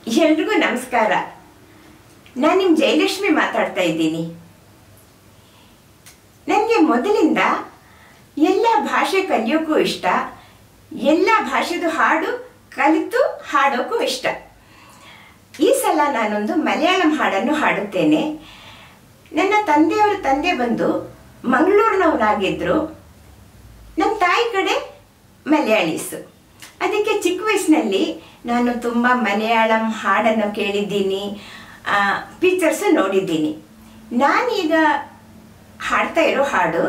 ಎಲ್ರಿಗೂ ನಮಸ್ಕಾರ. ನಾನು ನಿಮ್ಮ ಜಯಲಕ್ಷ್ಮಿ ಮಾತಾಡ್ತಾ ಇದ್ದೀನಿ. ನನಗೆ ಮೊದಲಿಂದ ಎಲ್ಲ ಭಾಷೆ ಕಲಿಯೋಕ್ಕೂ ಇಷ್ಟ, ಎಲ್ಲ ಭಾಷೆದು ಹಾಡು ಕಲಿತು ಹಾಡೋಕ್ಕೂ ಇಷ್ಟ. ಈ ಸಲ ನಾನೊಂದು ಮಲಯಾಳಂ ಹಾಡನ್ನು ಹಾಡುತ್ತೇನೆ. ನನ್ನ ತಂದೆಯವರ ತಂದೆ ಬಂದು ಮಂಗಳೂರಿನವರಾಗಿದ್ದರು. ನಮ್ಮ ತಾಯಿ ಕಡೆ ಮಲಯಾಳೀಸು. ಅದಕ್ಕೆ ಚಿಕ್ಕ ವಯಸ್ಸಿನಲ್ಲಿ ನಾನು ತುಂಬ ಮಲಯಾಳಂ ಹಾಡನ್ನು ಕೇಳಿದ್ದೀನಿ, ಪಿಕ್ಚರ್ಸ್ ನೋಡಿದ್ದೀನಿ. ನಾನೀಗ ಹಾಡ್ತಾ ಇರೋ ಹಾಡು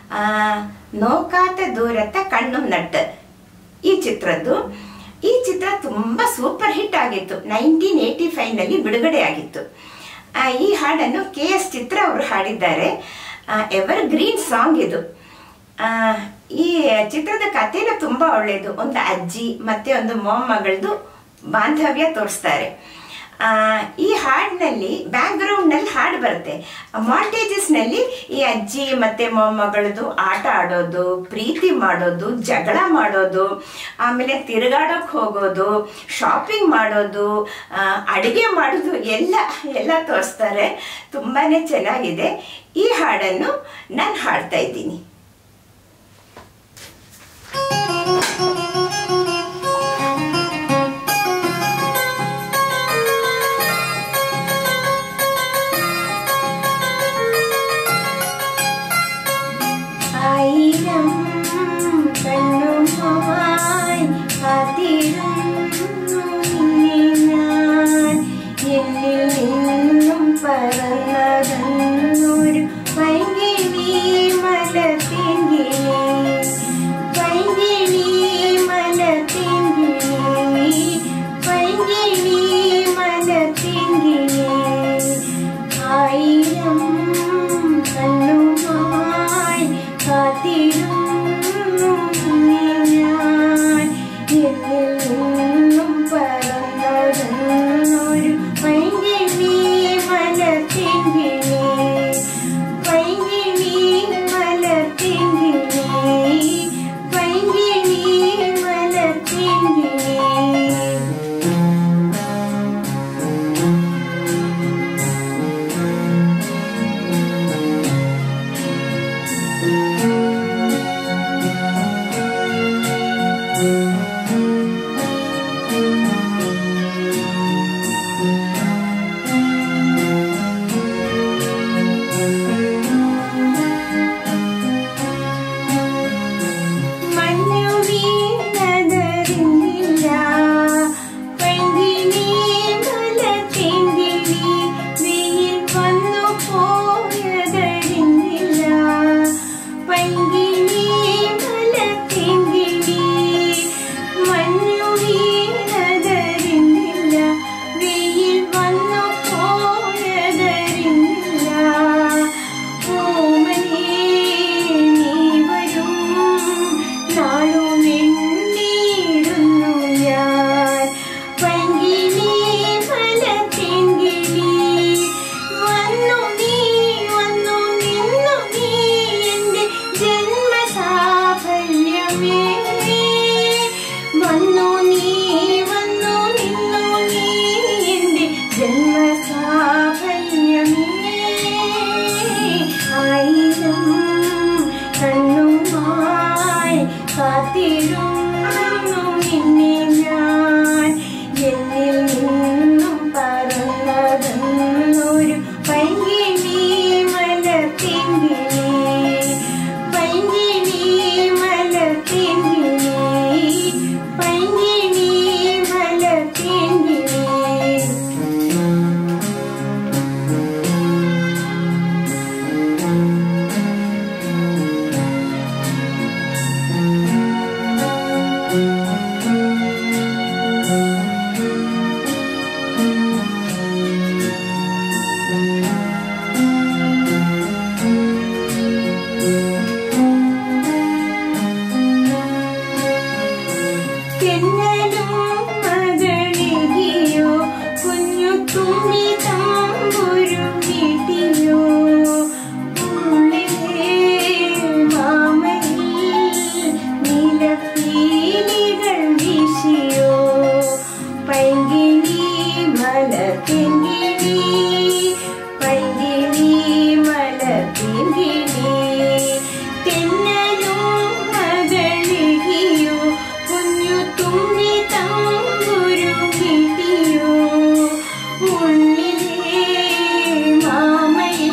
ನೋಕಾತ ದೂರತ್ತ ಕಣ್ಣು ನಟ್ಟು ಈ ಚಿತ್ರದ್ದು. ಈ ಚಿತ್ರ ತುಂಬ ಸೂಪರ್ ಹಿಟ್ ಆಗಿತ್ತು. 1985ನಲ್ಲಿ ಬಿಡುಗಡೆ ಆಗಿತ್ತು. ಈ ಹಾಡನ್ನು KS ಚಿತ್ರ ಅವರು ಹಾಡಿದ್ದಾರೆ. ಎವರ್ ಗ್ರೀನ್ ಸಾಂಗ್ ಇದು. ಈ ಚಿತ್ರದ ಕಥೆನೂ ತುಂಬ ಒಳ್ಳೆಯದು. ಒಂದು ಅಜ್ಜಿ ಮತ್ತೆ ಒಂದು ಮೊಮ್ಮಗಳದು ಬಾಂಧವ್ಯ ತೋರಿಸ್ತಾರೆ. ಈ ಹಾಡಿನಲ್ಲಿ ಬ್ಯಾಕ್ಗ್ರೌಂಡ್ನಲ್ಲಿ ಹಾಡು ಬರುತ್ತೆ. ಮಾಂಟೇಜಸ್ನಲ್ಲಿ ಈ ಅಜ್ಜಿ ಮತ್ತೆ ಮೊಮ್ಮಗಳದು ಆಟ ಆಡೋದು, ಪ್ರೀತಿ ಮಾಡೋದು, ಜಗಳ ಮಾಡೋದು, ಆಮೇಲೆ ತಿರುಗಾಡೋಕೆ ಹೋಗೋದು, ಶಾಪಿಂಗ್ ಮಾಡೋದು, ಅಡುಗೆ ಮಾಡೋದು ಎಲ್ಲ ತೋರಿಸ್ತಾರೆ. ತುಂಬಾ ಚೆನ್ನಾಗಿದೆ. ಈ ಹಾಡನ್ನು ನಾನು ಹಾಡ್ತಾ ಇದ್ದೀನಿ. മലർത്തിങ്കിളി പൈങ്കിളി മലർത്തിങ്കിളി തെന്നലും മകളിയോ കുഞ്ഞു തുമ്പി തമ്പുരു കിട്ടിയോ ഉള്ളിലെ മാമയിൽ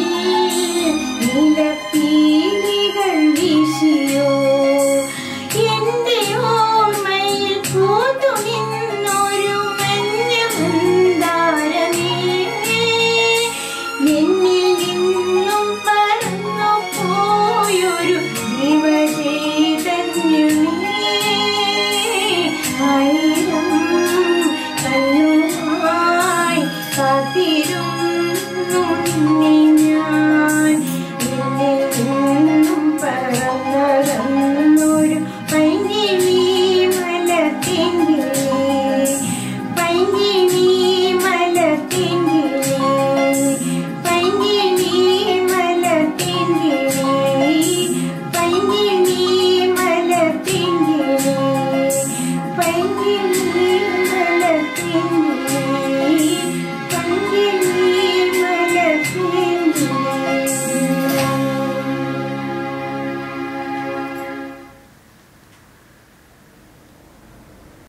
നീലപ്പീലികൾ വീശിയോ എന്റെ ഓർമ്മയിൽ പൂത്തു നിന്നൊരു മഞ്ഞ മന്ദാരമേ എന്നിൽ നിന്നും പറന്നു പോയൊരു ജീവചൈതന്യമേ ആയിരം കണ്ണുമായി കാത്തിരുന്നു നിന്നെ ഞാൻ എന്നിൽ നിന്നും പറന്നൊരു പൈങ്കിളി മലർത്തിങ്കിളി പൈങ്കിളി മലർത്തിങ്കിളി പൈങ്കിളി മലർത്തിങ്കിളി പൈങ്കിളി മലർത്തിങ്കിളി പൈങ്കിളി